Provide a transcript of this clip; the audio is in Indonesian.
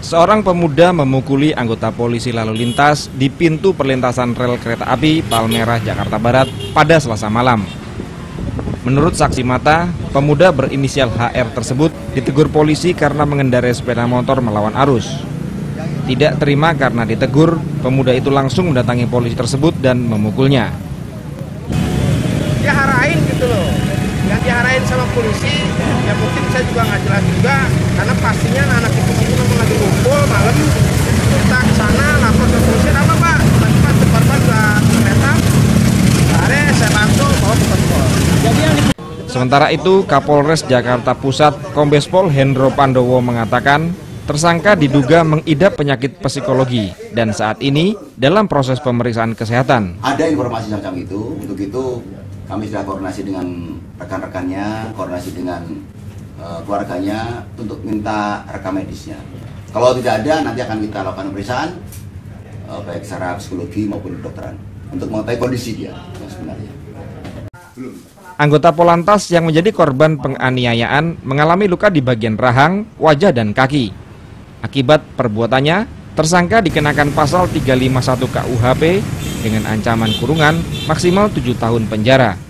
Seorang pemuda memukuli anggota polisi lalu lintas di pintu perlintasan rel kereta api Palmerah, Jakarta Barat pada Selasa malam. Menurut saksi mata, pemuda berinisial HR tersebut ditegur polisi karena mengendarai sepeda motor melawan arus. Tidak terima karena ditegur, pemuda itu langsung mendatangi polisi tersebut dan memukulnya. Dia harain gitu loh, yang diharain sama polisi, ya mungkin saya juga nggak jelas juga, karena pastinya anak itu sini memang lagi ngumpul malam, kita ke sana lapor ke polisi, apa Pak? Tiba-tiba korban udah terletak, akhirnya saya bantu bawa ke pos. Sementara itu, Kapolres Jakarta Pusat, Kombes Pol Hendro Pandowo mengatakan, tersangka diduga mengidap penyakit psikologi dan saat ini dalam proses pemeriksaan kesehatan. Ada informasi semacam itu, untuk itu kami sudah koordinasi dengan rekan-rekannya, koordinasi dengan keluarganya untuk minta rekam medisnya. Kalau tidak ada, nanti akan kita lakukan pemeriksaan baik secara psikologi maupun kedokteran untuk mengetahui kondisi dia yang sebenarnya. Anggota Polantas yang menjadi korban penganiayaan mengalami luka di bagian rahang, wajah, dan kaki. Akibat perbuatannya, tersangka dikenakan pasal 351 KUHP dengan ancaman kurungan maksimal 7 tahun penjara.